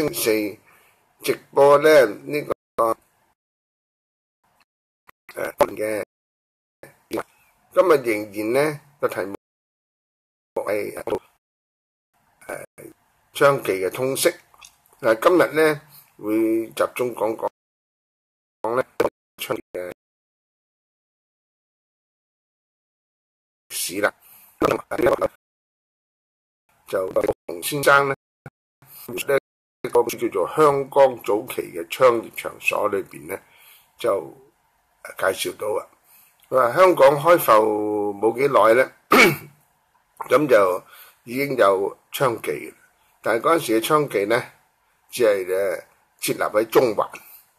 星期四直播咧呢個嘅，今日仍然咧個題目係娼妓嘅通識。今日咧會集中講咧娼妓嘅史啦。就洪先生咧一個叫做《香港早期嘅娼業場所》裏邊咧就介紹到啊，佢話香港開埠冇幾耐咧，咁就已經有娼妓，但係嗰陣時嘅娼妓咧只係設立喺中環，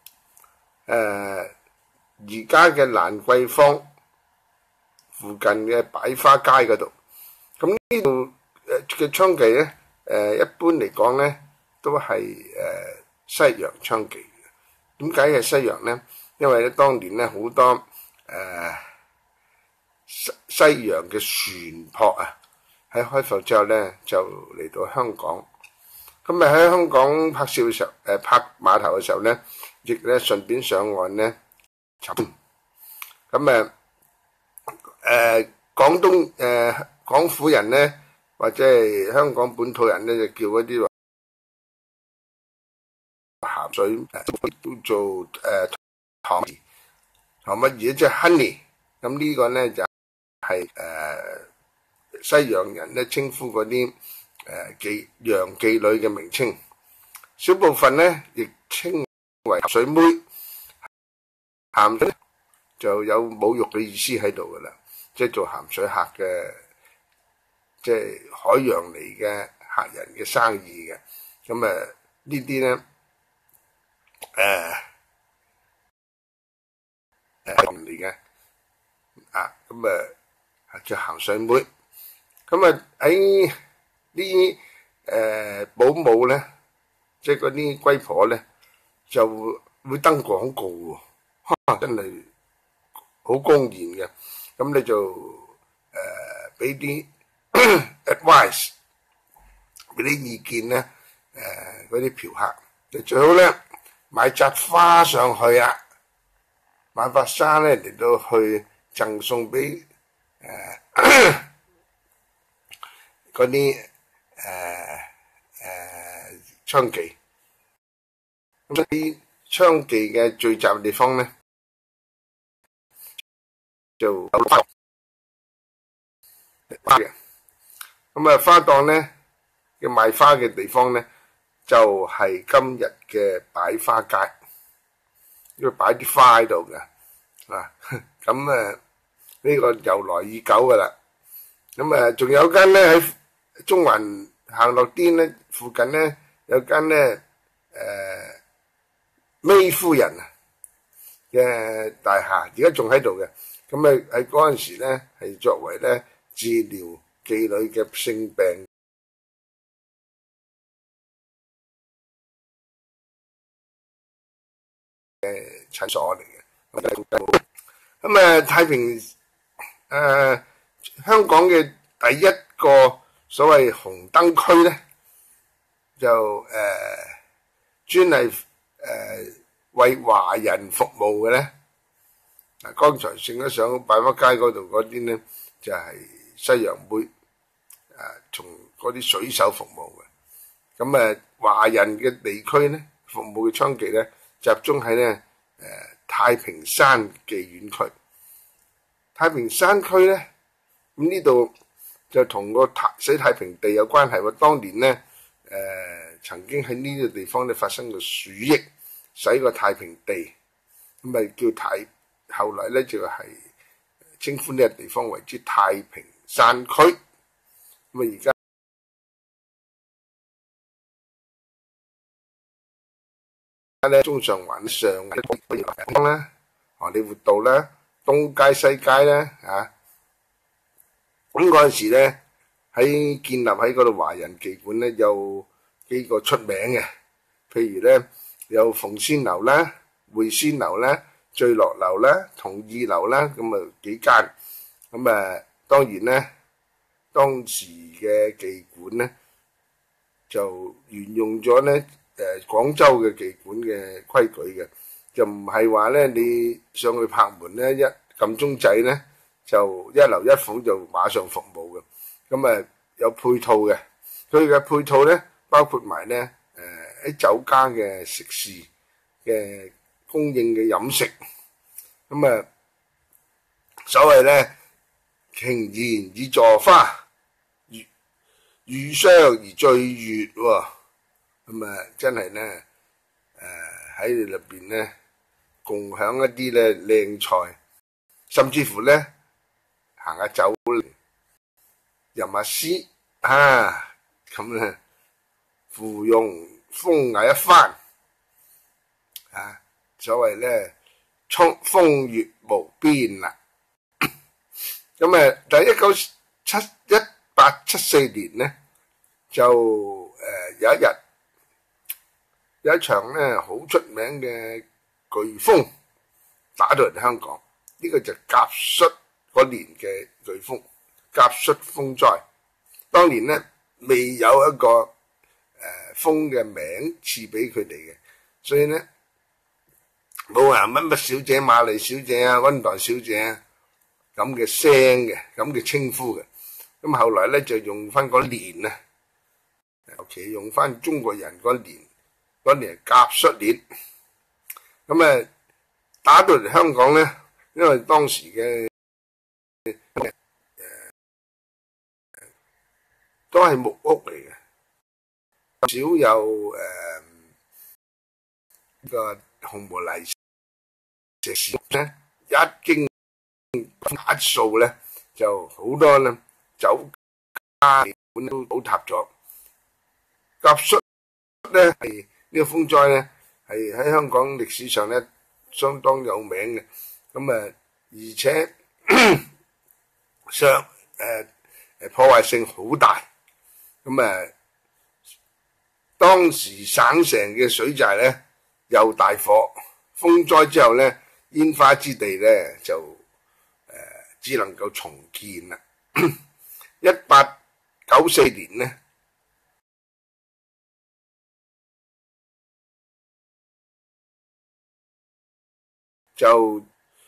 而家嘅蘭桂坊附近嘅擺花街嗰度，咁呢度嘅娼妓咧，一般嚟講咧都係西洋娼妓。點解係西洋咧？因為咧當年咧好多西洋嘅船舶啊，喺開埠之後咧就嚟到香港。咁咪喺香港拍攝嘅時候，拍碼頭嘅時候咧，亦咧順便上岸咧尋。咁廣東廣府人咧，或者係香港本土人咧，就叫嗰啲鹹水都做糖乜嘢，即係 honey。咁呢個咧就係西洋人咧稱呼嗰啲洋妓女嘅名稱。小部分咧亦稱為鹹水妹。鹹水就有侮辱嘅意思喺度噶啦，即係做鹹水客嘅，即係海洋嚟嘅客人嘅生意嘅。咁呢啲咧嚟嘅咁叫鹹水妹。咁喺啲保姆咧，即係嗰啲龜婆咧，就會登廣告喎，真係好公然嘅。咁你就俾啲advice，俾啲意見咧，嗰啲嫖客，你最好咧買紮花上去啊，買把紗咧嚟到去贈送俾嗰啲娼妓。咁啲娼妓嘅聚集地方咧，就有花嘅。咁花檔咧嘅賣花嘅地方咧，就係今日嘅擺花街，因為擺啲花喺度嘅。咁呢個由來已久噶啦。咁仲有間咧喺中環行落啲咧附近咧有間咧May夫人嘅大廈，而家仲喺度嘅。咁喺嗰陣時咧係作為咧治療妓女嘅性病嘅診所嚟嘅。咁太平香港嘅第一個所謂紅燈區咧，就專係為華人服務嘅咧。剛才剩咗上擺花街嗰度嗰啲咧，就係西洋妹，從嗰啲水手服務嘅。咁華人嘅地區咧，服務嘅娼妓咧，集中喺咧太平山妓院區。太平山區咧，咁呢度就同個洗太平地有關係喎。當年咧曾經喺呢個地方咧發生過鼠疫，洗個太平地，咁叫後來咧就係稱呼呢個地方為之太平山區。咁而家咧中上環上嘅啦，荷里活道啦，東街西街啦，咁嗰陣時咧喺建立喺嗰度華人妓館咧有幾個出名嘅，譬如咧有鳳仙樓啦、匯仙樓啦、聚樂樓啦、同義樓啦，咁幾間。咁當然咧，當時嘅妓館咧就沿用咗咧廣州嘅妓館嘅規矩嘅，就唔係話咧你上去拍門咧一撳鐘仔咧就一樓一房就馬上服務嘅，咁有配套嘅，佢嘅配套咧包括埋咧喺酒家嘅食肆嘅供應嘅飲食，咁所謂咧瓊筵以坐花，遇觴而醉月喎，咁真係咧喺裏邊咧共享一啲咧靚菜，甚至乎咧行下酒樓，吟下詩咁咧芙蓉風雅一番所謂咧風月無邊啦。咁但係1874年咧就有一場咧好出名嘅颶風打到嚟香港，呢個就甲戌嗰年嘅颶風，甲戌風災。當年咧未有一個風嘅名賜俾佢哋嘅，所以咧冇話乜小姐、瑪麗小姐啊、溫黛小姐啊咁嘅聲嘅，咁嘅稱呼嘅。咁後來咧就用翻個年啊，尤其用翻中國人嗰年係甲戌年。咁打到嚟香港咧，因為當時嘅都係木屋嚟嘅，少有呢個紅毛泥石屎咧，一經打掃咧就好多咧酒家館都倒塌咗。甲戌咧係呢個風災咧係喺香港歷史上咧相當有名嘅，咁而且破壞性好大，咁當時省城嘅水寨咧又大火，風災之後咧煙花之地咧就只能夠重建啦。1894年咧就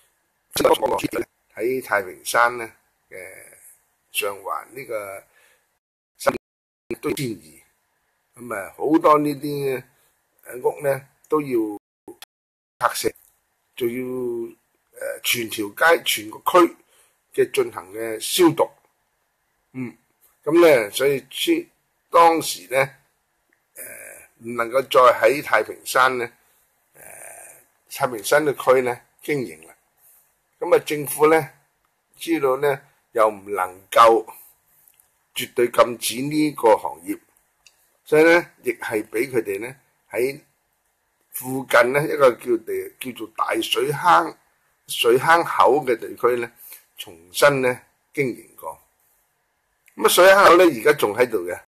喺太平山咧上環呢個都遷移，咁好多呢啲屋咧都要拆卸，仲要全條街全個區嘅進行嘅消毒，咁咧所以當時咧唔能夠再喺太平山咧太平山嘅區咧經營啦。咁政府咧知道咧又唔能夠絕對禁止呢個行業，所以咧亦係俾佢哋咧喺附近咧一個叫做大水坑口嘅地區咧重新咧經營過。咁水坑口咧而家仲喺度嘅，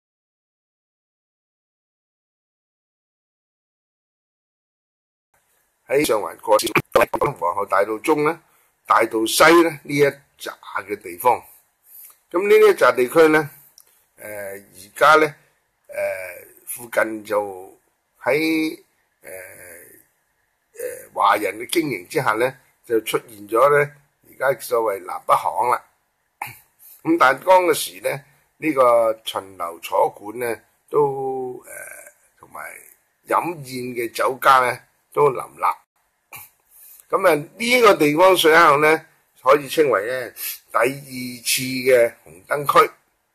喺上環過橋、皇后大道中咧、大道西咧呢一紮嘅地方。咁呢一紮地區咧，而家咧附近就喺華人嘅經營之下咧，就出現咗咧而家所謂南北行啦。咁但係當嗰時咧，呢個巡樓坐館咧都同埋飲宴嘅酒家咧都林立。咁呢個地方水坑咧可以稱為咧第二次嘅紅燈區。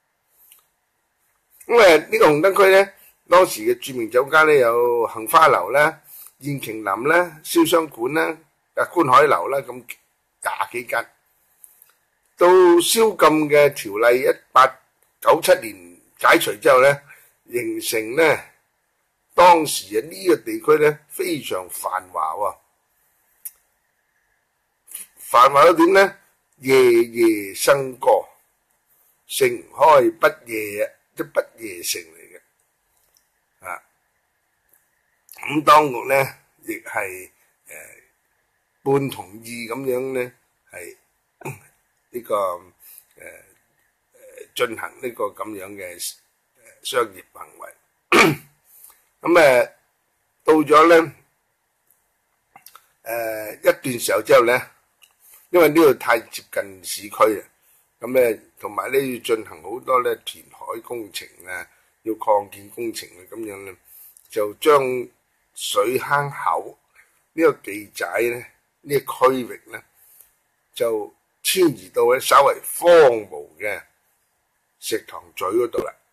咁呢個紅燈區咧，當時嘅著名酒家咧有杏花樓啦、燕瓊林啦、瀟湘館啦、觀海樓啦，咁廿幾間。到宵禁嘅條例1897年解除之後咧，形成咧當時呢個地區咧非常繁華喎。繁華到點咧？夜夜笙歌，城開不夜，即不夜城嚟嘅。咁當局咧亦係半同意咁樣咧，係呢個進行呢個咁樣嘅商業行為。 咁到咗咧一段時候之後咧，因為呢度太接近市區啦，咁同埋咧要進行好多咧填海工程啊，要擴建工程啊，咁樣咧就將水坑口呢個記仔咧呢個區域咧就遷移到咧稍為荒蕪嘅石塘咀嗰度啦。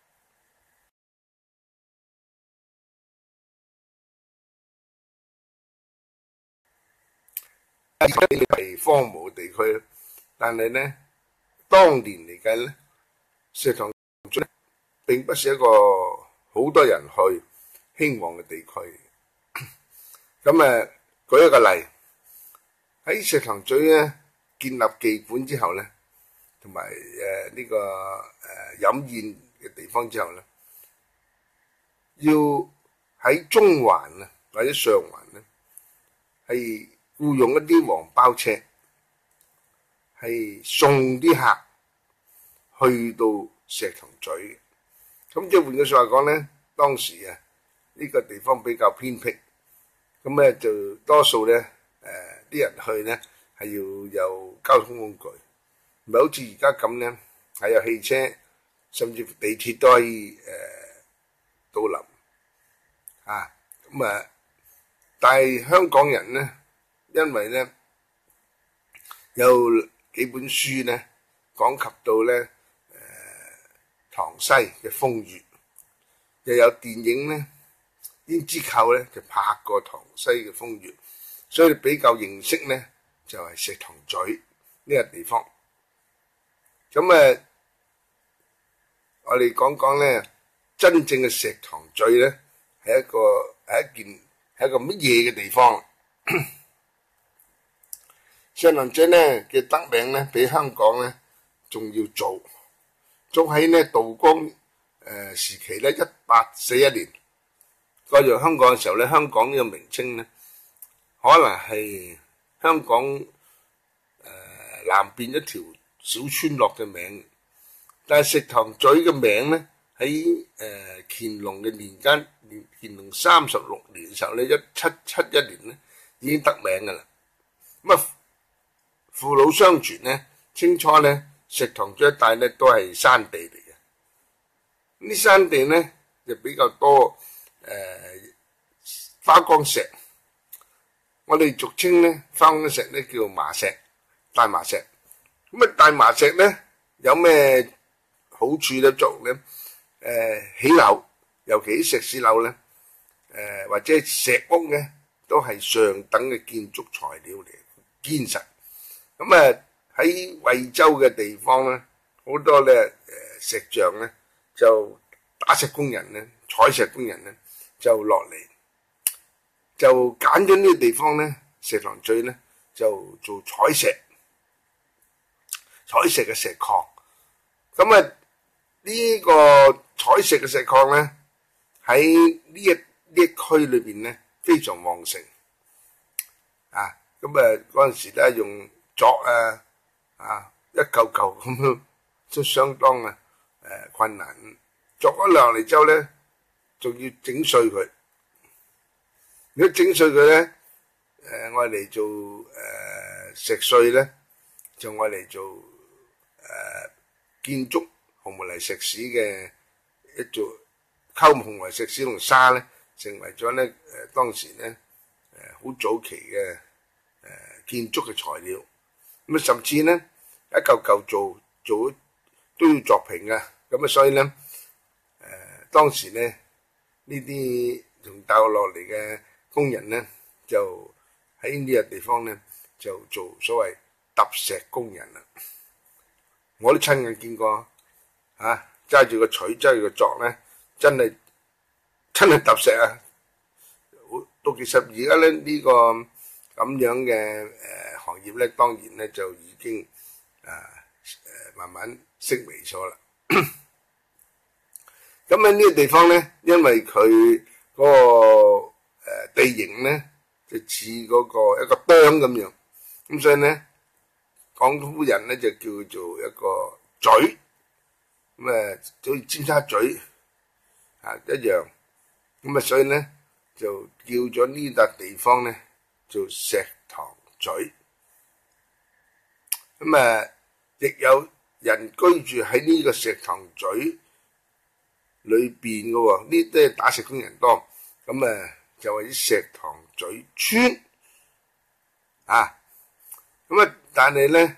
係荒蕪地區，但係咧當年嚟計咧，石塘咀並不是一個好多人去興旺嘅地區。咁舉一個例，喺石塘咀咧建立妓館之後咧，同埋呢個飲宴嘅地方之後咧，要喺中環啊或者上環咧係僱用一啲黃包車，係送啲客去到石塘咀嘅。咁即係換句説話講咧，當時呢個地方比較偏僻，咁就多數咧啲人去咧係要有交通工具，唔係好似而家咁咧係有汽車，甚至乎地鐵都可以到臨啊。但係香港人咧，因為咧有幾本書咧講及到咧塘西嘅風月，又有電影咧胭脂扣咧就拍過塘西嘅風月，所以比較認識咧就係石塘咀呢個地方。咁我哋講講咧真正嘅石塘咀咧係一個乜嘢嘅地方？石塘咀咧嘅得名咧比香港咧仲要早，早喺咧道光時期咧1841年過入香港嘅時候咧，香港呢個名稱咧可能係香港南邊一條小村落嘅名，但係石塘咀嘅名咧喺乾隆嘅年間，乾隆36年嘅時候咧1771年咧已經得名㗎啦。咁父老相傳咧，清初咧石塘咀一帶咧都係山地嚟嘅，呢山地咧就比較多花崗石，我哋俗稱咧花崗石咧叫麻石、大麻石。大麻石咧有咩好處咧？作用咧起樓，尤其石屎樓咧或者石屋咧都係上等嘅建築材料嚟，堅實。喺惠州嘅地方咧，好多咧石匠咧就打石工人咧、採石工人咧就落嚟，就揀咗呢個地方咧，石塘咀咧就做採石嘅石礦。呢個採石嘅石礦咧喺呢一區裏邊咧非常旺盛啊！嗰陣時咧用鑿一嚿嚿咁樣都相當困難。鑿咗落嚟之後咧，仲要整碎佢。如果整碎佢咧，我嚟做石碎咧，就我嚟做建築紅毛泥石屎嘅做溝紅毛泥石屎同沙咧，成為咗咧當時咧好早期嘅建築嘅材料。甚至咧一嚿嚿做都要作平嘅，所以咧當時咧呢啲從大陸落嚟嘅工人咧就喺呢個地方咧就做所謂揼石工人啦。我都親眼見過揸住個錘揸住個鑿咧，真係揼石啊！到其實而家咧呢個咁樣嘅行業咧，當然咧就已經慢慢式微咗啦。咁喺呢個地方咧，因為佢嗰個地形咧就似嗰個一個釘咁樣，咁所以咧廣府人咧就叫做一個咀，好似尖沙咀一樣。 咁啊，所以咧就叫咗呢笪地方咧做石塘咀。咁啊，亦有人居住喺呢個石塘咀裏邊嘅喎，呢啲係打石工人多。咁啊，就係啲石塘咀村啊。咁啊，但係咧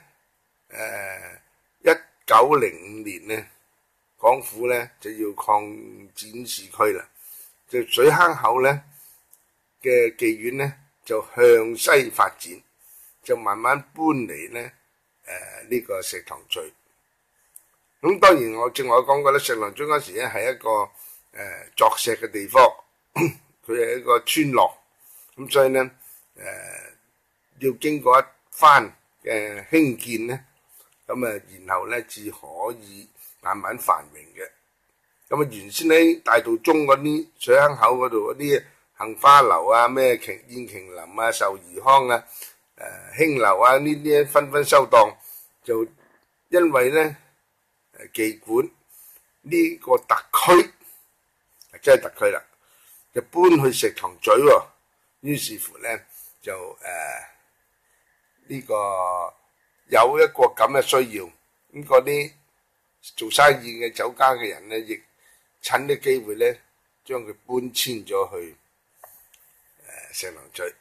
1905年咧，港府咧就要擴展市區啦，就水坑口咧嘅妓院咧就向西發展，就慢慢搬嚟咧呢個石塘咀。咁當然我正話講過咧，石塘咀嗰時咧係一個鑿石嘅地方，佢係一個村落，咁所以咧要經過一番嘅興建咧，咁啊然後咧至可以慢慢繁榮嘅。咁啊原先喺大道中嗰啲水坑口嗰度嗰啲杏花樓啊、咩燕瓊林啊、壽怡康啊、興樓啊呢啲紛紛收檔，就因為咧妓館呢個特區真係特區啦，就搬去石塘咀喎。於是乎咧就呢個有一個咁嘅需要，咁嗰啲做生意嘅酒家嘅人咧，亦趁啲機會咧將佢搬遷咗去石塘咀。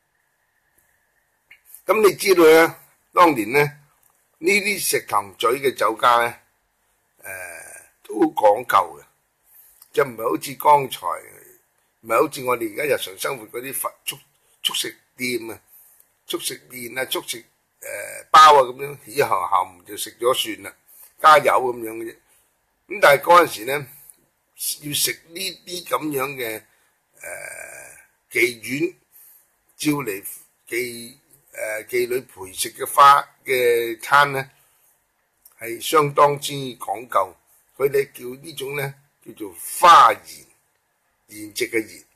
咁你知道咧，當年咧呢啲石塘咀嘅酒家咧都好講究嘅，就唔係好似剛才，唔係好似我哋而家日常生活嗰啲速食店啊、速食麵啊、速食包啊咁樣，以後唔就食咗算啦，加油咁樣嘅啫。咁但係嗰陣時咧，要食呢啲咁樣嘅妓院招嚟妓女陪食嘅餐咧，係相當之講究。佢哋叫呢種咧叫做花筵，筵席嘅筵。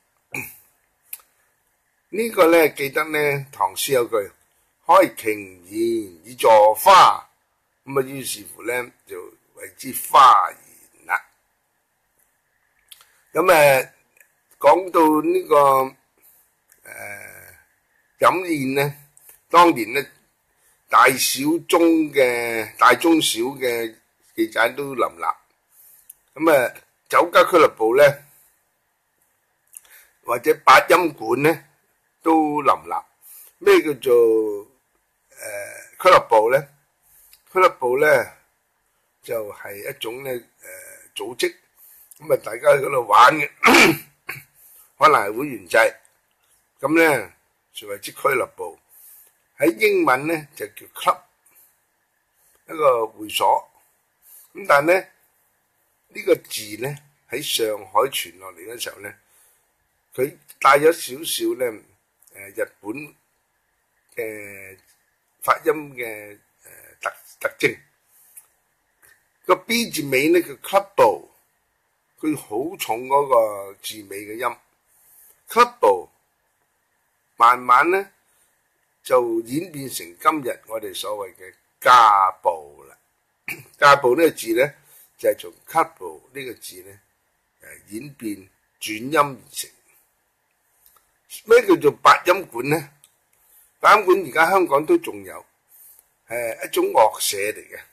呢個咧記得咧，唐詩有句開瓊筵以坐花，咁啊於是乎咧就為之花筵啦。咁講到呢個飲宴咧，當年咧大中小嘅妓仔都林立。咁酒家俱樂部咧或者八音館咧都林立。咩叫做俱樂部咧？俱樂部咧就係一種咧組織，咁大家喺嗰度玩嘅，可能係會員制，咁咧就為之俱樂部。喺英文咧就叫 club， 一個會所。咁但係咧呢個字咧喺上海傳落嚟嘅時候咧，佢帶咗少少咧日本嘅發音嘅特徵。個 B 字尾咧叫 club， 佢好重嗰個字尾嘅音。club 慢慢咧就演變成今日我哋所謂嘅家暴啦。家暴呢個字咧就係從 club 呢個字咧演變轉音而成。咩叫做八音館咧？八音館而家香港都仲有，一種樂社嚟嘅。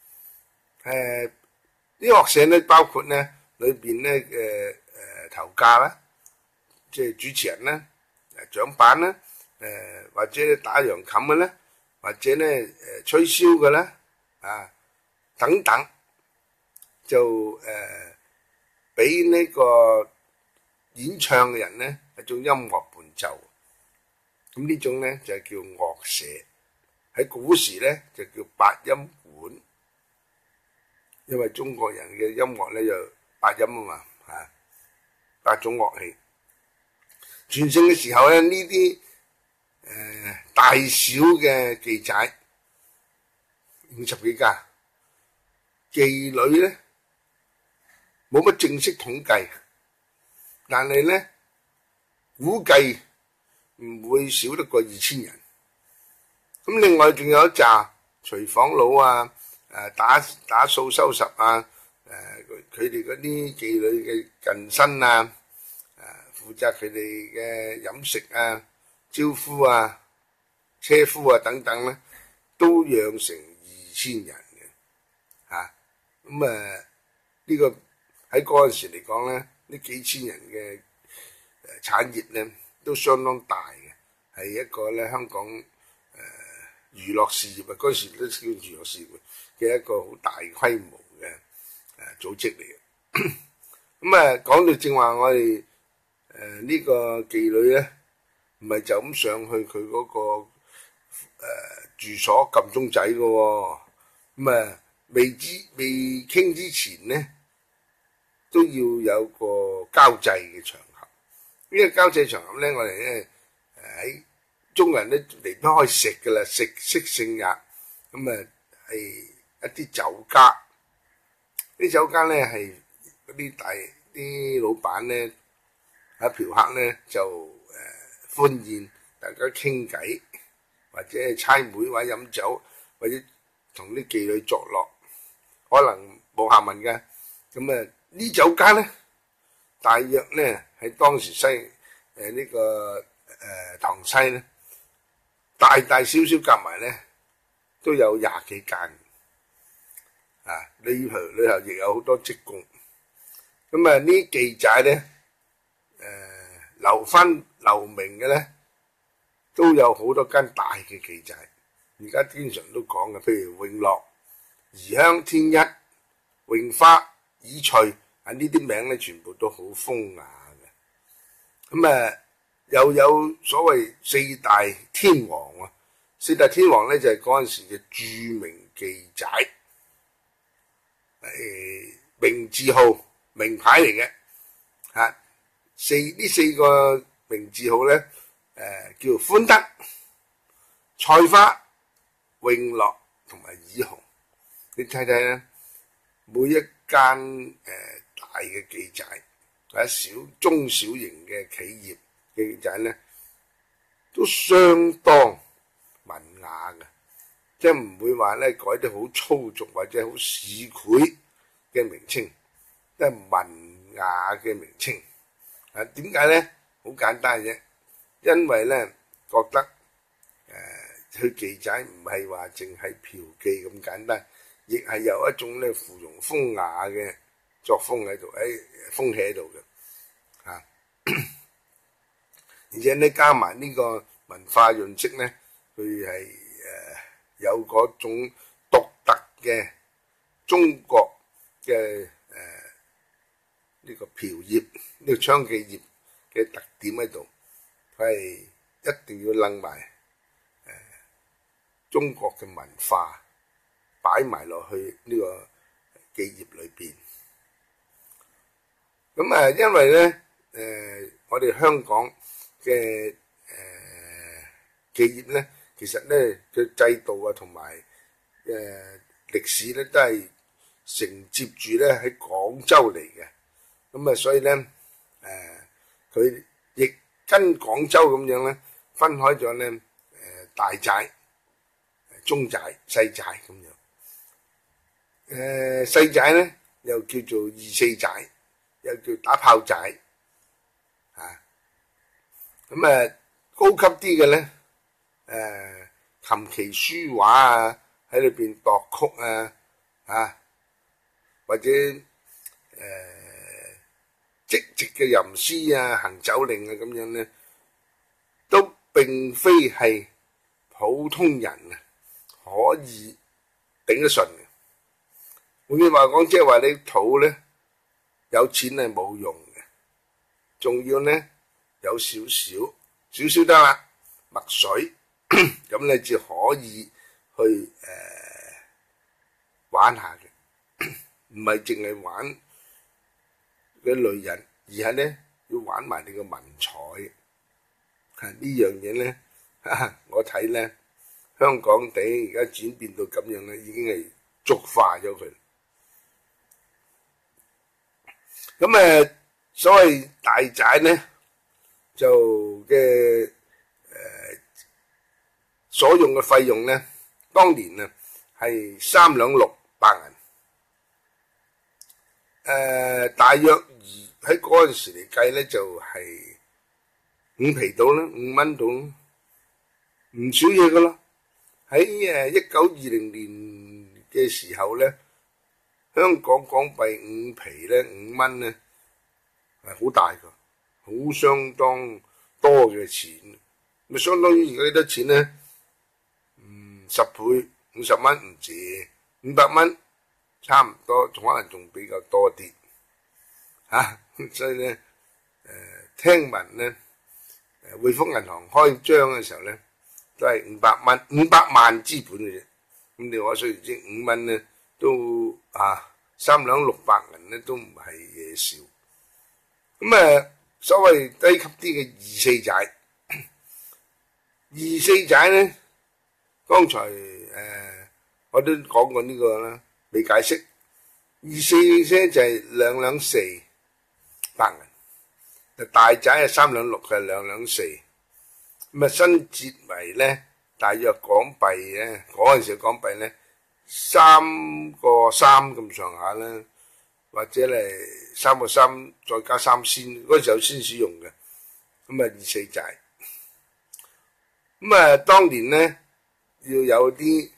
啲樂社咧包括咧裏邊咧頭架啦，即係主持人啦、掌板啦，或者打揚琴嘅咧，或者咧吹簫嘅啦，等等，就俾呢個演唱嘅人咧一種音樂伴奏。咁呢種咧就係叫樂社。喺古時咧就叫八音館，因為中國人嘅音樂咧就八音啊嘛，八種樂器。全盛嘅時候咧，呢啲大小嘅妓仔50幾家，妓女咧冇乜正式統計，但係咧估計唔會少得過2000人。咁另外仲有一紮廚房佬啊，打掃收拾啊，佢哋嗰啲妓女嘅近身啊， 負責佢哋嘅飲食啊、招呼啊、車夫啊等等咧，都養成2000人嘅嚇。呢個喺嗰陣時嚟講咧，呢幾千人嘅產業咧都相當大嘅，係一個咧香港娛樂事業啊，嗰時都叫娛樂事業嘅一個好大規模嘅組織嚟嘅。講到正話，我哋呢個妓女咧，唔係就咁上去佢嗰個住所撳鐘仔嘅喎。未傾之前咧，都要有個交際嘅場合。呢個交際場合咧，我哋咧喺中國人咧離不開食嘅啦，食色性也。係一啲酒家，啲酒家咧係嗰啲老闆咧喺嫖客咧就歡宴，大家傾偈，或者係猜枚，或者飲酒，或者同啲妓女作樂，可能冇下文嘅。呢酒家咧，大約咧喺當時塘西咧，大大小小夾埋咧都有20幾間。裏頭亦有好多職工。呢妓仔咧，留名嘅咧，都有好多間大嘅妓仔。而家經常都講嘅，譬如永樂、怡香、天一、永花、以翠呢啲名咧，全部都好風雅嘅。又有所謂4大天王啊，4大天王咧就係嗰陣時嘅著名妓仔，名字號名牌嚟嘅嚇。呢4個名字號咧，叫歡德、菜花、永樂同埋以紅。你睇睇咧，每一間大嘅妓仔或者中小型嘅企業嘅妓仔咧，都相當文雅嘅，即係唔會話咧改得好粗俗或者好市儈嘅名稱，都係文雅嘅名稱。點解咧？好簡單啫，因為咧覺得去妓仔唔係話淨係嫖妓咁簡單，亦係有一種咧芙蓉風雅嘅作風喺度，風氣喺度嘅嚇。而且咧加埋呢個文化潤色咧，佢係有嗰種獨特嘅中國嘅呢個嫖業呢個娼妓業嘅特點喺度，佢係一定要楞埋中國嘅文化擺埋落去呢個妓業裏邊。因為咧我哋香港嘅妓業咧，其實咧嘅制度啊同埋歷史咧都係承接住咧喺廣州嚟嘅。所以咧佢亦跟廣州咁樣咧分開咗咧大寨、中寨、細寨咁樣。細寨咧又叫做24寨，又叫打炮寨嚇。高級啲嘅咧琴棋書畫啊喺裏邊度曲啊或者即席嘅吟詩啊、行酒令啊咁樣咧，都並非係普通人可以頂得順嘅。換句話講，即係話你肚咧有錢係冇用嘅，仲要咧有少少得啦，墨水咁你至可以去玩下嘅，唔係淨係玩嘅女人，而係咧要玩埋你個文采。呢樣嘢咧，我睇咧香港地而家轉變到咁樣咧，已經係俗化咗佢。所謂大寨咧就嘅所用嘅費用咧，當年啊係3兩6白銀。大約喺嗰陣時嚟計咧，就係5皮到啦，5蚊到啦，唔少嘢噶啦。喺1920年嘅時候咧，香港港幣5皮咧，5蚊咧係好大噶，好相當多嘅錢。咪相當於而家幾多錢咧？10倍，50蚊唔止，500蚊差唔多，仲可能仲比較多啲嚇。所以咧，聽聞咧，匯豐銀行開張嘅時候咧，都係500萬資本嘅啫。咁你可想而知，5蚊咧都3兩600銀咧都唔係嘢少。咁所謂低級啲嘅24仔，24仔咧，剛才我都講過呢個啦，未解釋。24咧就係2兩4白銀，大仔係3兩6嘅2兩4。咁新折為咧，大約港幣咧，嗰陣時港幣咧3個3咁上下啦，或者係3個3再加3仙，嗰陣時有先使用嘅。咁24仔。咁當年咧要有啲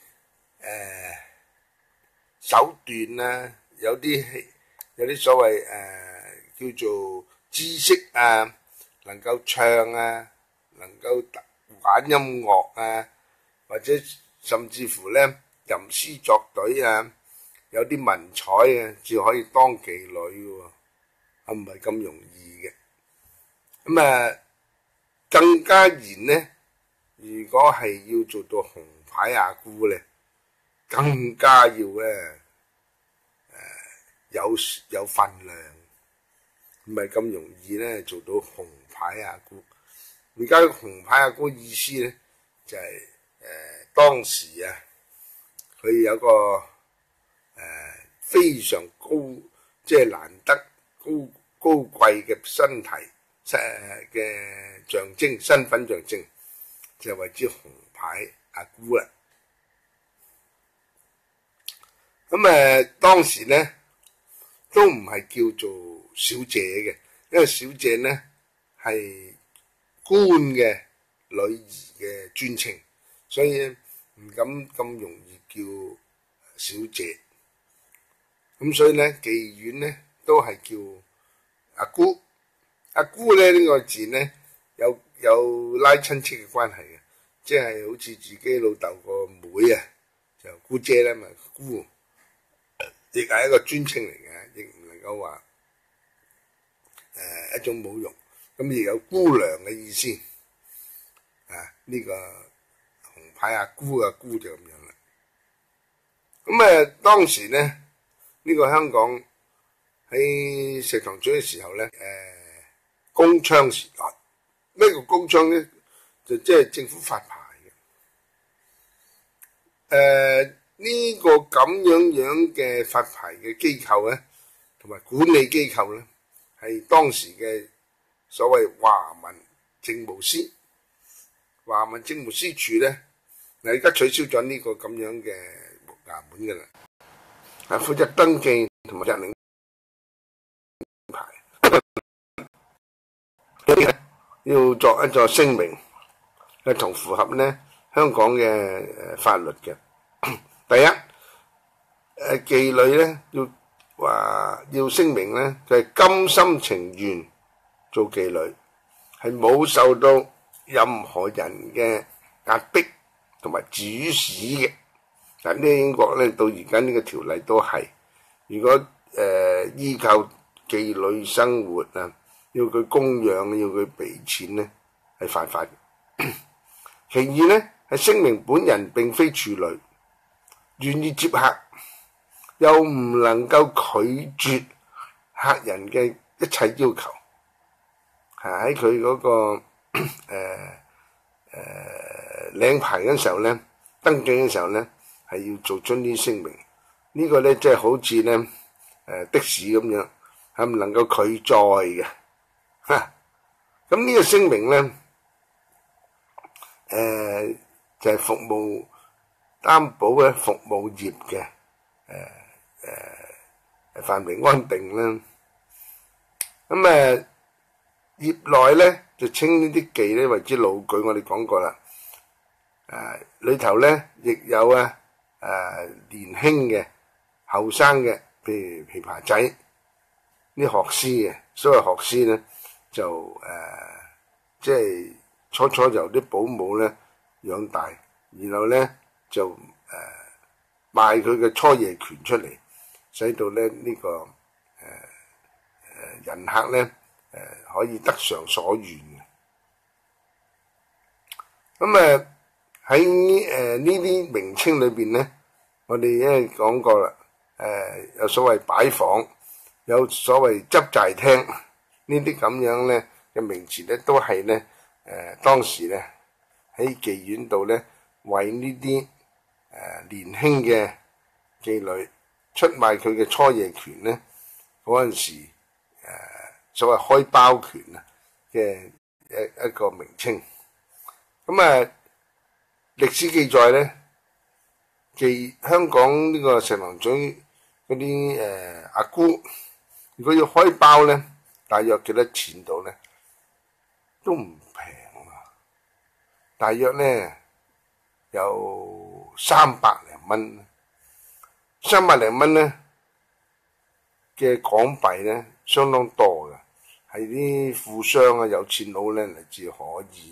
手段啦，有啲所謂叫做知識啊，能夠唱啊，能夠玩音樂啊，或者甚至乎咧吟詩作對啊，有啲文采啊，至可以當妓女嘅喎，唔係咁容易嘅。咁更加然咧，如果係要做到紅牌阿姑咧，更加要咧有份量，唔係咁容易咧做到紅牌阿姑。而家紅牌阿姑意思咧就係當時啊，佢有個非常高，即係難得高貴嘅身體嘅象徵，身份象徵就為之紅牌阿姑啦。咁當時咧都唔係叫做小姐嘅，因為小姐咧係官嘅女兒嘅尊稱，所以唔敢咁容易叫小姐。咁所以咧，妓院咧都係叫阿姑。阿姑咧呢個字咧有拉親戚嘅關係嘅，即係好似自己老豆個妹啊，就姑姐啦嘛，姑亦係一個尊稱嚟嘅，亦唔能夠話一種侮辱。咁亦有姑娘嘅意思。呢個紅牌阿姑嘅姑就咁樣啦。咁當時咧呢個香港喺石塘咀嘅時候咧，公娼時代。咩叫公娼咧？就即係政府發牌嘅。呢個咁樣嘅發牌嘅機構咧，同埋管理機構咧，係當時嘅所謂華民政務司。華民政務司處咧，而家取消咗呢個咁樣嘅衙門嘅啦，負責登記同埋領牌，要作一個聲明，係同符合咧香港嘅法律嘅。第一，妓女咧要聲明咧，就係甘心情願做妓女，係冇受到任何人嘅壓迫同埋指使嘅。嗱，呢英國咧到而家呢個條例都係，如果依靠妓女生活啊，要佢供養，要佢俾錢咧，係犯法嘅。其二咧係聲明本人並非處女，願意接客，又唔能夠拒絕客人嘅一切要求。喺佢嗰個領牌嗰時候咧，登記嘅時候咧，係要做出呢啲聲明。呢個咧即係好似咧的士咁樣，係唔能夠拒載嘅。咁呢個聲明咧，就係服務擔保嘅服務業嘅繁榮安定啦。 咁業內咧就稱呢啲妓咧為之老舉，我哋講過啦。裏頭咧亦有年輕嘅、後生嘅，譬如琵琶仔啲學師嘅，所謂學師咧就即係初初由啲保姆咧養大，然後咧就賣佢嘅初夜權出嚟，使到咧呢個人客咧可以得償所願嘅。咁喺呢啲名稱裏邊咧，我哋咧講過啦，有所謂擺房，有所謂執寨廳，呢啲咁樣咧嘅名詞咧，都係咧當時咧喺妓院度咧為呢啲年輕嘅妓女出賣佢嘅初夜權咧，嗰陣時所謂開包權嘅一個名稱。咁歷史記載咧，香港呢個石廊咀嗰啲阿姑，如果要開包咧，大約幾多錢到咧？都唔平啊！大約咧有300零蚊，300零蚊咧嘅港幣咧，相當多嘅，係啲富商啊、有錢佬咧嚟至可以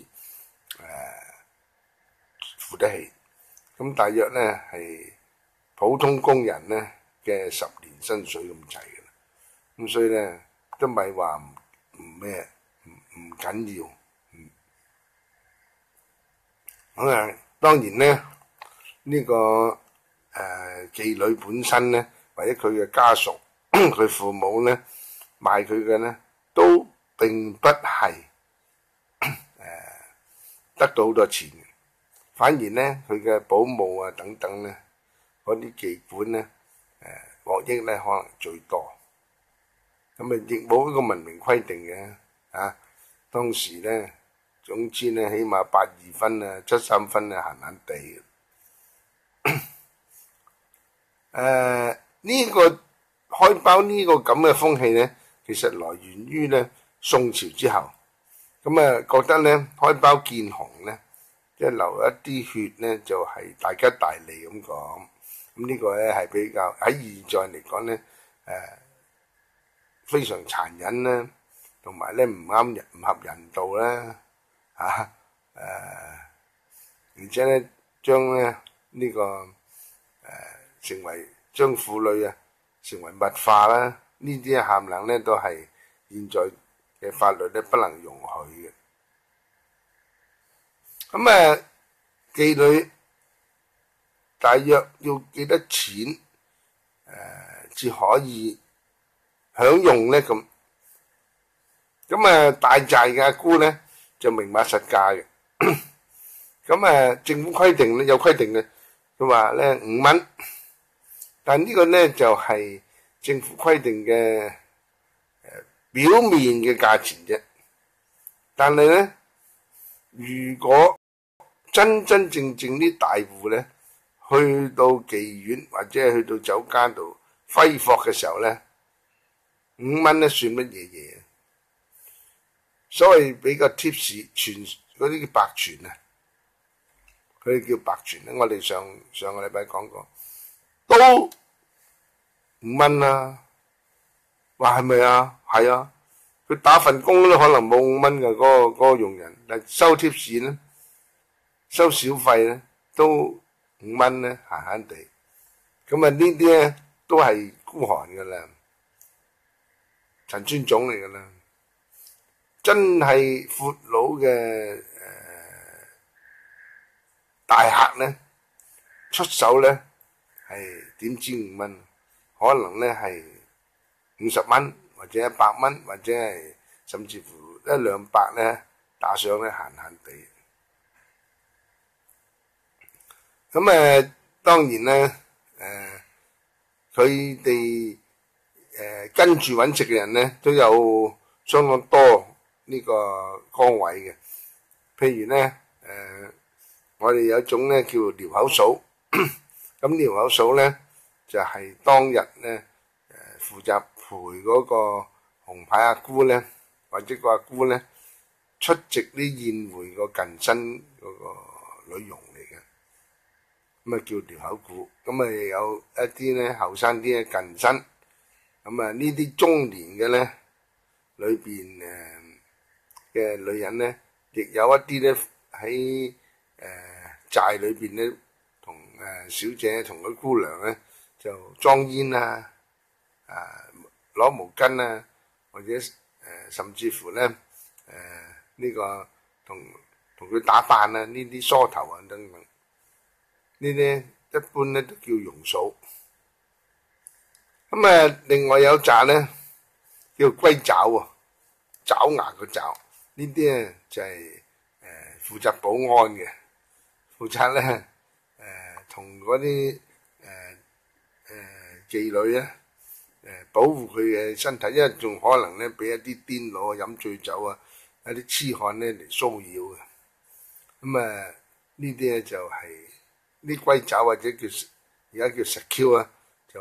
付得起。咁大約咧係普通工人咧嘅10年薪水咁滯嘅啦。咁所以咧都唔係話唔緊要。咁當然咧呢個妓女本身咧，或者佢嘅家屬、佢父母咧賣佢嘅咧，都並不係得到好多錢嘅，反而咧佢嘅保姆啊等等咧，嗰啲妓館咧獲益咧可能最多。咁亦冇一個文明規定嘅當時咧總之咧起碼82分啊、73分啊，閒閒地。呢個開包呢個咁嘅風氣咧，其實來源於咧宋朝之後，覺得咧開包見紅咧，即係流一啲血咧，就係大吉大利咁講。咁呢個咧係比較喺現在嚟講咧，非常殘忍啦，同埋咧唔合人道啦，而且咧將咧呢個成為將婦女成為物化啦，呢啲涵量咧都係現在嘅法律咧不能容許嘅。咁妓女大約要幾多錢至可以享用咧？咁大寨嘅阿姑咧就明碼實價嘅。政府規定咧有規定嘅，佢話咧5蚊，但呢個咧就係政府規定嘅表面嘅價錢啫。但係咧，如果真正啲大戶咧去到妓院或者係去到酒家度揮霍嘅時候咧，5蚊咧算乜嘢？所謂俾個 tips 傳嗰啲叫白傳啊，佢哋叫白傳咧。我哋上個禮拜講過，都5蚊啦。話係咪啊？係啊，佢打份工都可能冇5蚊嘅嗰個傭人，但收 tips 咧、收小費咧都5蚊咧，閒閒地。呢啲咧都係孤寒噶啦，陳專總嚟噶啦。真係闊佬嘅大客咧出手咧係點知5蚊，可能咧係50蚊或者100蚊，或者係甚至乎100-200咧打上咧閒閒地。當然咧佢哋跟住揾食嘅人咧都有相當多呢個崗位嘅。譬如咧我哋有一種咧叫寮口嫂，咁寮口嫂咧就係當日咧負責陪嗰個紅牌阿姑咧，或者個阿姑咧出席啲宴會個近身嗰個女傭嚟嘅，咁啊叫條口鼓，咁啊有一啲咧後生啲嘅近身，咁啊呢啲中年嘅咧裏邊嘅女人咧，亦有一啲咧喺寨裏邊咧同小姐同個姑娘咧就裝煙啊，攞毛巾啊，或者甚至乎咧呢個同佢打扮啊，呢啲梳頭啊等等，呢啲一般咧都叫傭嫂。咁另外有紮咧叫龜爪喎，爪牙個爪，呢啲咧就係負責保安嘅，負責咧同嗰啲妓女咧保護佢嘅身體，因為仲可能咧俾一啲癲佬飲醉酒啊，一啲痴漢咧嚟騷擾嘅。咁呢啲咧就係啲龜爪或者而家叫secure啊，就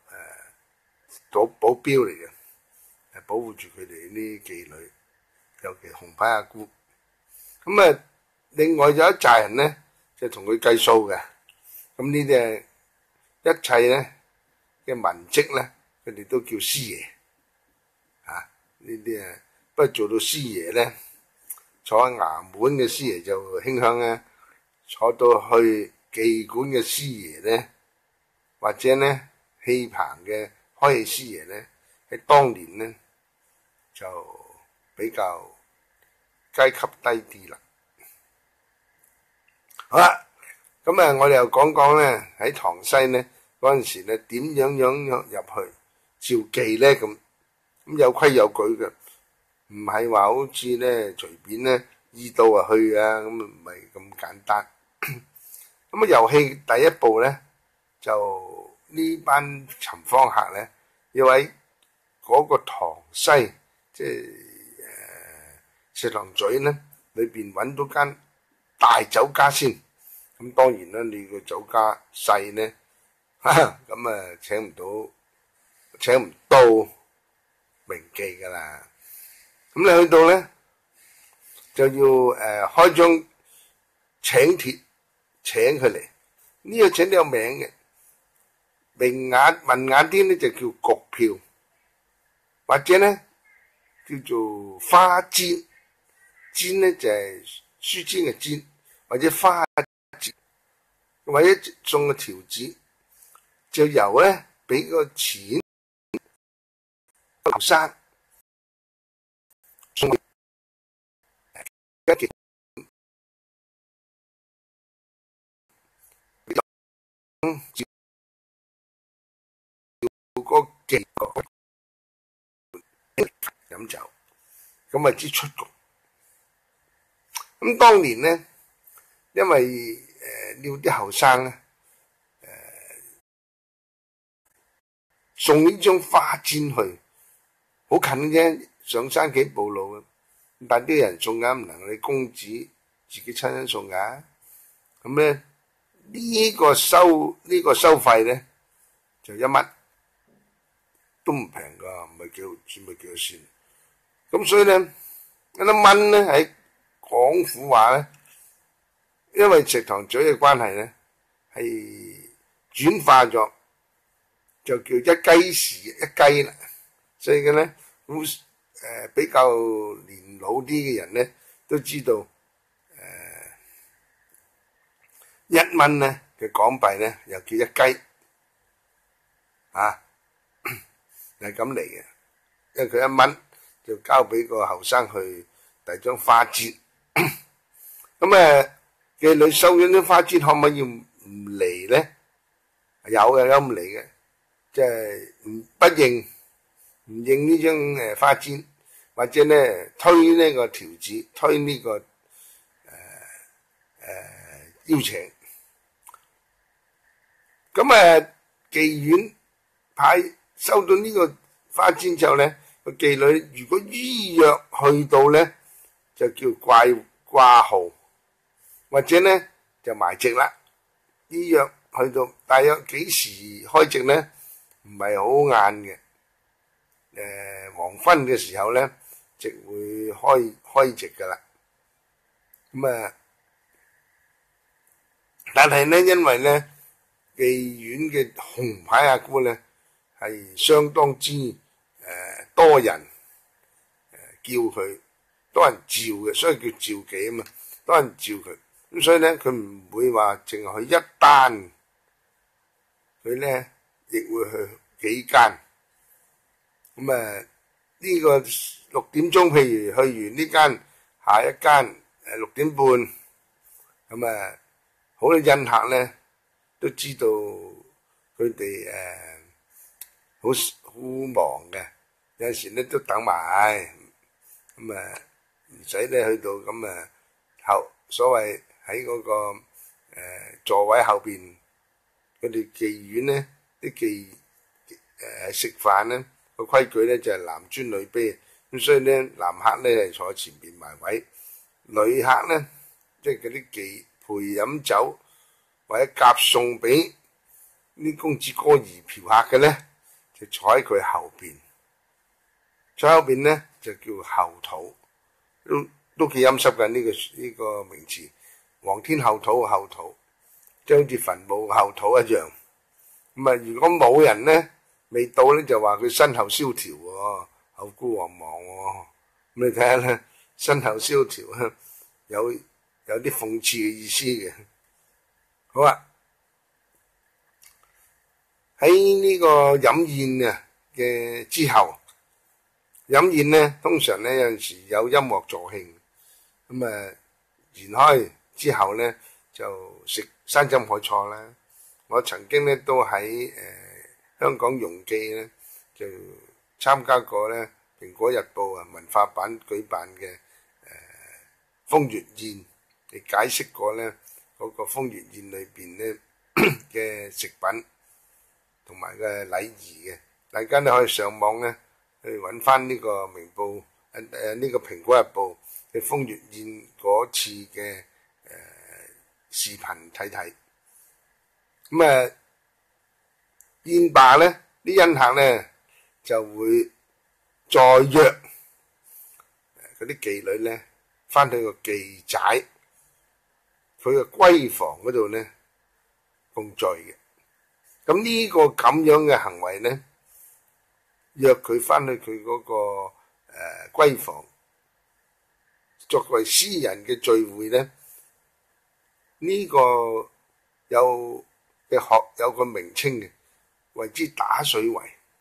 保鏢嚟嘅，係保護住佢哋啲妓女，尤其紅牌阿姑。咁另外有一紮人咧就同佢計數嘅，咁呢啲一切咧嘅文職咧，佢哋都叫師爺呢啲不過做到師爺咧，坐喺衙門嘅師爺就輕香咧，坐到去妓館嘅師爺咧，或者咧戲棚嘅開戲師爺咧，喺當年咧就比較階級低啲啦。好啦，咁我哋又講講咧喺塘西咧嗰陣時咧點樣入去召妓咧咁有規有矩嘅，唔係話好似咧隨便咧意到去啊，咁唔係咁簡單。咁遊戲第一步咧就呢班尋芳客咧要喺嗰個塘西，即係石塘咀咧裏邊揾到間大酒家先。咁當然啦，你個酒家細咧，咁請唔到名妓噶啦。咁你去到咧就要開張請帖請佢嚟，呢個請都有名嘅，文雅啲咧就叫局票，或者咧叫做花簪，簪咧就係書簪嘅簪，或者花簪，或者送個條子，就由咧俾個錢後生送一件照個妓飲酒，咁知出局。咁當年咧，因為要啲後生咧送呢張花簪去，好近啫，上山幾步路嘅，但啲人送㗎唔能你公子自己親身送㗎。咁咧呢個收費咧就1蚊，都唔平㗎，唔係幾多錢。咁所以咧1蚊咧喺廣府話咧，因為石塘咀嘅關係咧係轉化咗，就叫一雞時一雞啦。所以嘅咧比較年老啲嘅人咧都知道1蚊咧嘅港幣咧又叫一雞係咁嚟嘅，因為佢1蚊就交俾個後生去遞張花簪。咁妓女收咗張花簪可唔可以唔嚟咧？有嘅，有唔嚟嘅，即係不認呢張花簪，或者咧推呢個條子，推呢個邀請。咁妓院派收到呢個花簪之後咧，個妓女如果依約去到咧，就叫掛號，或者咧就埋席啦。依約去到大約幾時開席咧？唔係好晏嘅，黃黃昏嘅時候咧，就會開席噶啦。但係咧，因為咧妓院嘅紅牌阿姑咧係相當之多人叫佢，多人召嘅，所以叫召妓啊嘛，多人召佢，咁所以咧佢唔會話淨係去一單，佢咧亦會去幾間。呢個6點鐘，譬如去完呢間，下一間6點半，好多恩客咧都知道佢哋好忙嘅，有陣時咧都等埋，唔使咧去到所謂喺嗰個座位後邊，佢哋妓院咧啲食飯咧個規矩咧就係男尊女卑，咁所以咧男客咧係坐前邊埋位，女客咧即係嗰啲妓陪飲酒或者夾餸俾啲公子哥兒嫖客嘅咧，就坐喺佢後邊。坐後邊咧就叫後土，都幾陰濕嘅呢個名詞。皇天后土，即係好似墳墓後土一樣。如果冇人咧未到咧，就話佢身後蕭條喎，後顧黃忙喎。你睇下咧，身後蕭條有啲諷刺嘅意思嘅。好啊，喺呢個飲宴嘅之後，飲宴咧通常咧有陣時有音樂助興，筵開之後咧就食山珍海菜啦。我曾經咧都喺香港容記咧就參加過咧《蘋果日報》文化版舉辦嘅風月宴，亦解釋過咧嗰個風月宴裏邊咧嘅食品同埋嘅禮儀嘅。大家都可以上網咧去揾翻呢個明報呢個《蘋果日報》嘅風月宴嗰次嘅視頻睇睇。宴罷咧，啲恩客咧就會再約嗰啲妓女咧翻去個妓寨，佢嘅閨房嗰度咧共聚嘅。咁呢個咁樣嘅行為咧，約佢翻去佢嗰個閨房，作為私人嘅聚會咧，呢個有個名稱嘅，為之打水圍。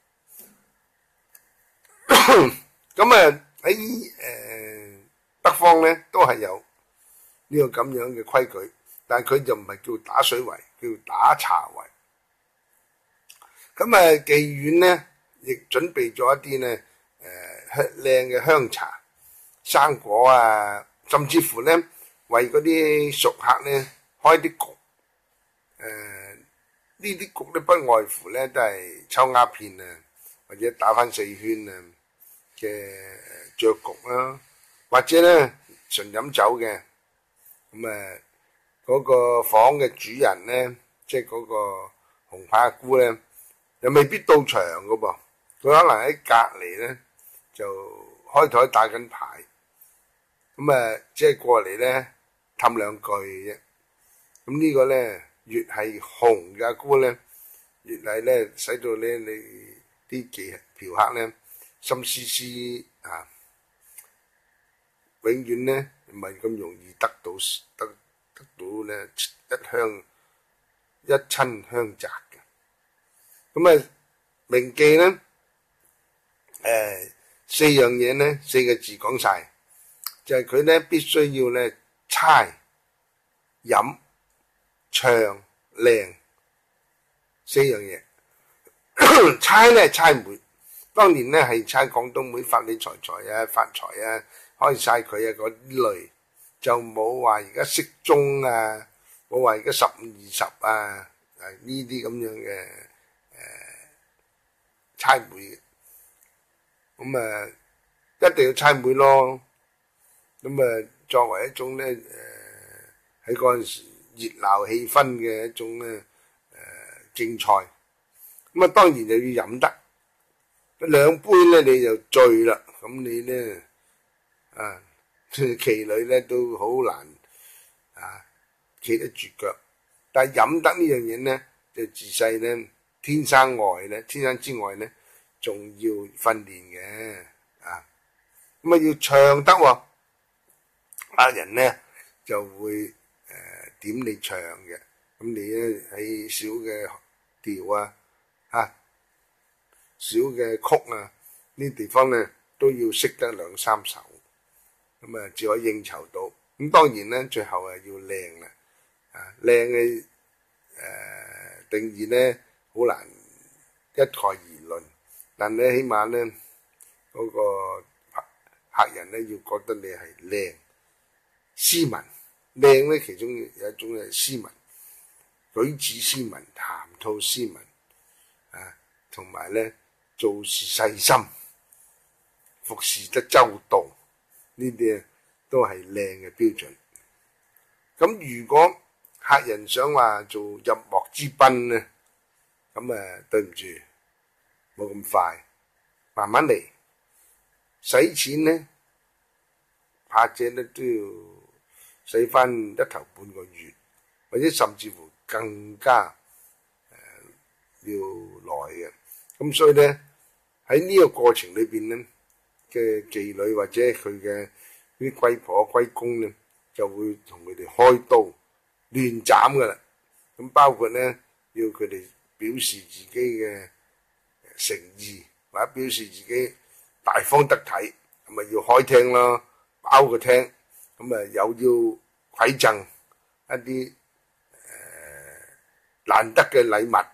咁喺北方咧都係有呢個咁樣嘅規矩，但係佢就唔係叫打水圍，叫打茶圍。妓院咧亦準備咗一啲咧靚嘅香茶、生果啊，甚至乎咧為嗰啲熟客咧開啲局。呢啲局咧不外乎咧都係抽鴉片啊，或者打翻4圈啊嘅雀局啦，或者咧純飲酒嘅。嗰個房嘅主人咧，即係嗰個紅牌阿姑咧，又未必到場噶噃，佢可能喺隔離咧就開台打緊牌，即係過嚟咧氹兩句啫。呢個咧越係紅嘅阿姑咧，越係咧使到咧你啲嫖客咧心思思啊，永遠咧唔係咁容易得到咧一親香澤嘅。銘記咧4樣嘢咧，4個字講晒，就係佢咧必須要咧猜、飲、唱、靚4樣嘢。猜咧猜梅，當年咧係猜廣東妹發你財財啊、發財啊、開晒佢啊嗰類，就冇話而家適中啊，冇話而家15、20啊呢啲咁樣嘅猜梅嘅。一定要猜梅咯。作為一種咧喺嗰陣時熱鬧氣氛嘅一種咧競賽。當然就要飲得， 2杯咧你就醉啦，咁你咧妓女咧都好難企得住腳。但係飲得呢樣嘢咧，就自細咧天生之外咧，仲要訓練嘅咁要唱得喎，客人咧就會點你唱嘅，咁你咧喺小嘅調小嘅曲呢地方咧都要識得2、3首，咁至可以應酬到。咁當然咧，最後要靚啦，靚嘅定義咧好難一概而論，但咧起碼咧嗰個客人咧要覺得你係靚、斯文。靚咧其中有一種係斯文，舉止斯文、談吐斯文同埋咧做事細心、服侍得周到，呢啲都係靚嘅標準。咁如果客人想話做入幕之賓咧，咁對唔住，冇咁快，慢慢嚟。使錢咧，怕者咧都要使翻1頭半個月，或者甚至乎更加要耐嘅。咁所以咧喺呢個過程裏邊咧嘅妓女或者佢嘅啲龜婆龜公咧，就會同佢哋開刀亂斬噶啦。咁包括咧要佢哋表示自己嘅誠意，或者表示自己大方得體，咁咪要開廳咯，包個廳，咁又要饋贈一啲難得嘅禮物，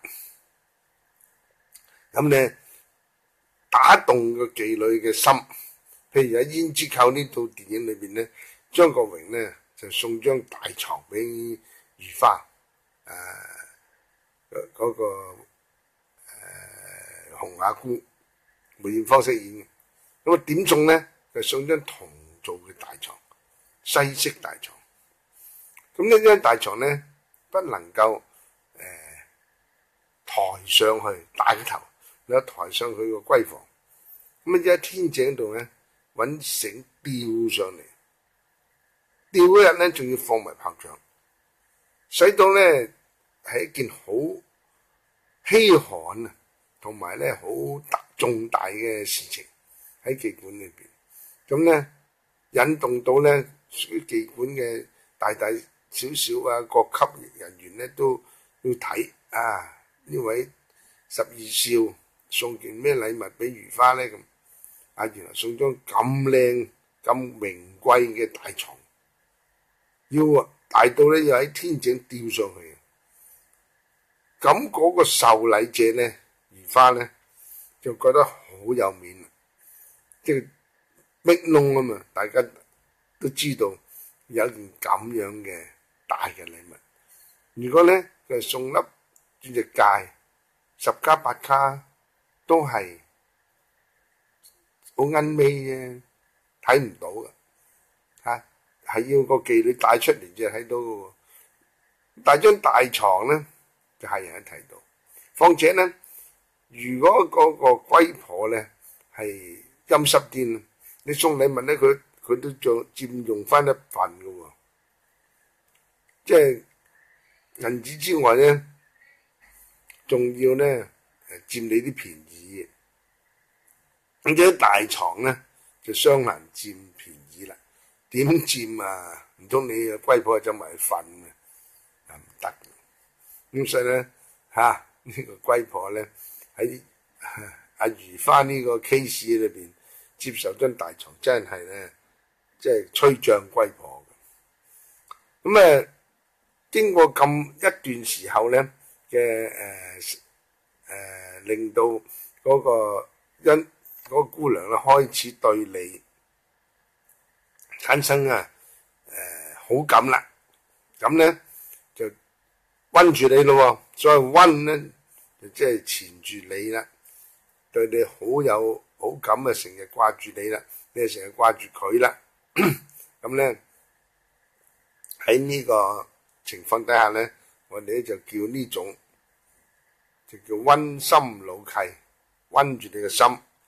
咁咧打動個妓女嘅心。譬如喺《胭脂扣》呢套電影裏邊咧，張國榮咧就送張大床俾如花，嗰個洪雅姑梅艷芳飾演嘅。咁點送咧？就送張銅做嘅大床，西式大床。咁呢張大床咧不能夠抬上去大個頭，你抬上去個閨房，咁喺天井度咧揾繩吊上嚟，吊嗰日咧仲要放埋炮仗，使到咧係一件好稀罕同埋咧好重大嘅事情喺妓館裏邊。咁咧引動到咧妓館嘅大大小小各級人員咧都要睇呢位12少送件咩禮物俾如花咧咁。原來送張咁靚咁名貴嘅大床，要大到咧要喺天井吊上去。咁嗰個受禮者咧，如花咧就覺得好有面，即係逼窿啊嘛！大家都知道有件咁樣嘅大嘅禮物。如果咧佢送粒鑽石戒，10卡8卡都係好奀味嘅，睇唔到嘅係要個妓女帶出嚟先睇到嘅喎。但係張大床咧就係人一睇到。況且咧，如果嗰個龜婆咧係陰濕啲，你送禮物咧佢都佔用翻一份嘅喎。即係銀紙之外咧，仲要咧佔你啲便宜。咁啲大床咧就相難佔便宜啦。點佔啊？唔通你個龜婆就埋瞓啊？唔得。咁所以咧呢個龜婆咧喺如花呢個 case 裏邊接受張大床，真係咧即係吹脹龜婆嘅。咁經過咁一段時候咧嘅令到嗰個姑娘咧開始對你產生好感啦，咁咧就溫住你咯。所謂溫咧就即係纏住你啦，對你好有好感成日掛住你啦，你成日掛住佢啦。咁咧喺呢個情況底下咧，我哋咧就叫呢種就叫溫心老契，溫住你嘅心，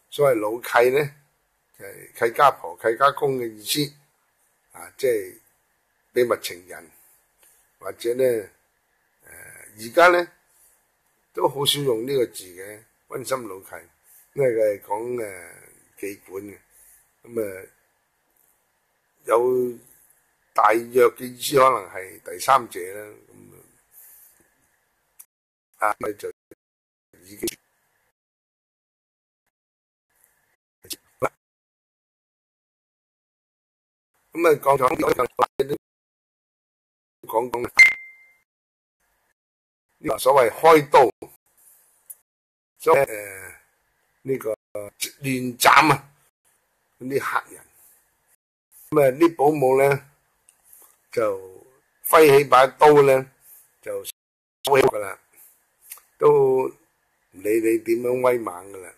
所謂老契咧，就係契家婆、契家公嘅意思啊，即係秘密情人，或者咧而家咧都好少用呢個字嘅溫馨老契，因為佢係講寄管嘅，咁有大約嘅意思可能係第三者啦，咁就已經咁講呢個所謂開刀，所謂呢個亂斬啊嗰啲客人，咁啲保姆咧就揮起把刀咧就收起噶啦，都唔理你點樣威猛噶啦。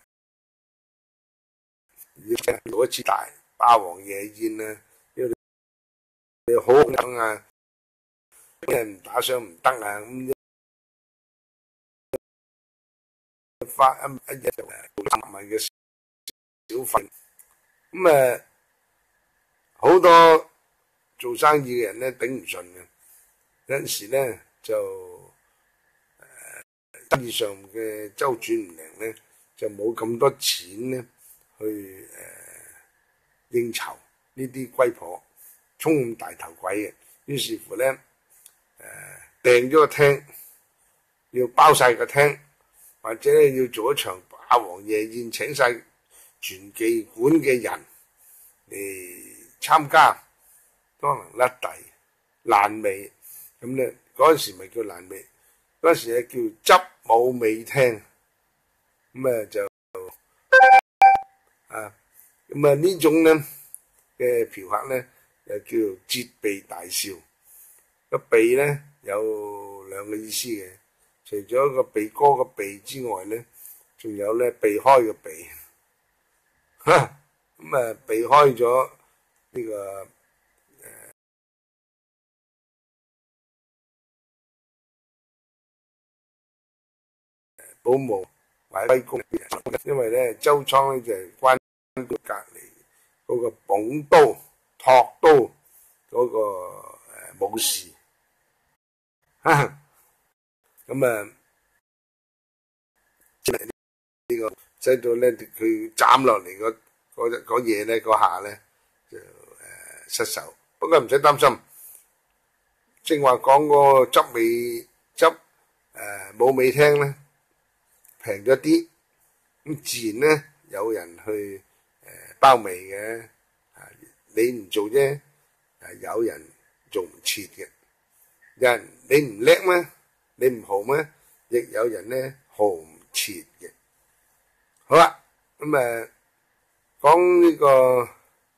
如果做一次大霸王夜宴咧，你好硬啊，俾人打傷唔得啊，咁花一日就10萬嘅小費，咁好多做生意嘅人咧頂唔順嘅，有陣時咧就生意上嘅周轉唔靈咧，就冇咁多錢咧去應酬呢啲龜婆，充咁大頭鬼嘅，於是乎咧訂咗個廳，要包晒個廳，或者咧要做一場霸王夜宴，請晒全妓館嘅人嚟參加，都可能甩底爛尾，咁咧嗰陣時咪叫爛尾，嗰陣時咧叫執冇尾廳，咁就咁呢種咧嘅嫖客咧又叫折鼻大笑，個鼻咧有兩個意思嘅，除咗個鼻哥個鼻之外咧，仲有咧避開個鼻，咁避開咗呢個保姆或者龜公，因為咧周倉咧就係關到隔離嗰個捧刀托刀嗰個武士，咁呢個使到咧佢斬落嚟嗰嘢咧嗰下咧就失手，不過唔使擔心，正話講個執冇尾廳咧平咗啲，咁自然咧有人去包尾嘅，你唔做啫，有人做唔切嘅，有人你唔叻咩，你唔豪咩，亦有人咧豪唔切嘅。好啦，咁講呢個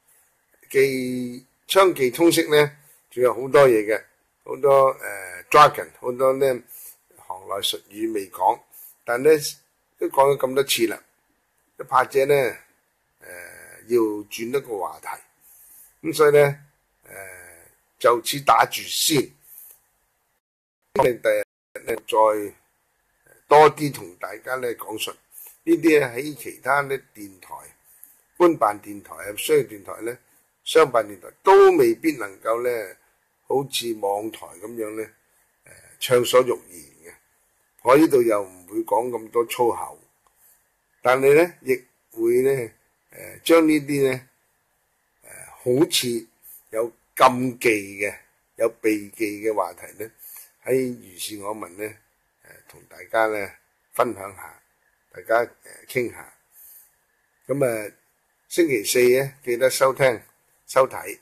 娼妓通識咧，仲有好多嘢嘅，好多jargon，好多咧行內術語未講，但咧都講咗咁多次啦，都怕者咧要轉一個話題，咁所以咧就此打住先，我哋第日咧再多啲同大家咧講述呢啲咧喺其他咧電台、官辦電台啊、商業電台咧、商辦電台都未必能夠咧好似網台咁樣咧暢所欲言嘅。我呢度又唔會講咁多粗口，但係咧亦會咧將呢啲咧好似有禁忌嘅、有避忌嘅話題咧，喺如是我聞咧同大家咧分享下，大家傾下。咁星期四咧記得收聽收睇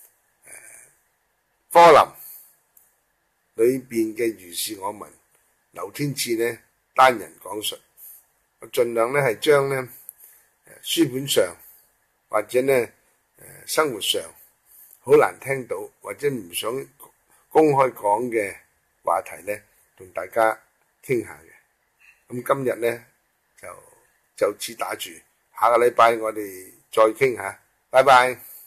科林裏邊嘅如是我聞，劉天賜咧單人講述，我盡量咧係將咧書本上或者咧生活上好難聽到或者唔想公開講嘅話題咧，同大家傾下嘅。咁今日咧就此打住，下個禮拜我哋再傾下，拜拜。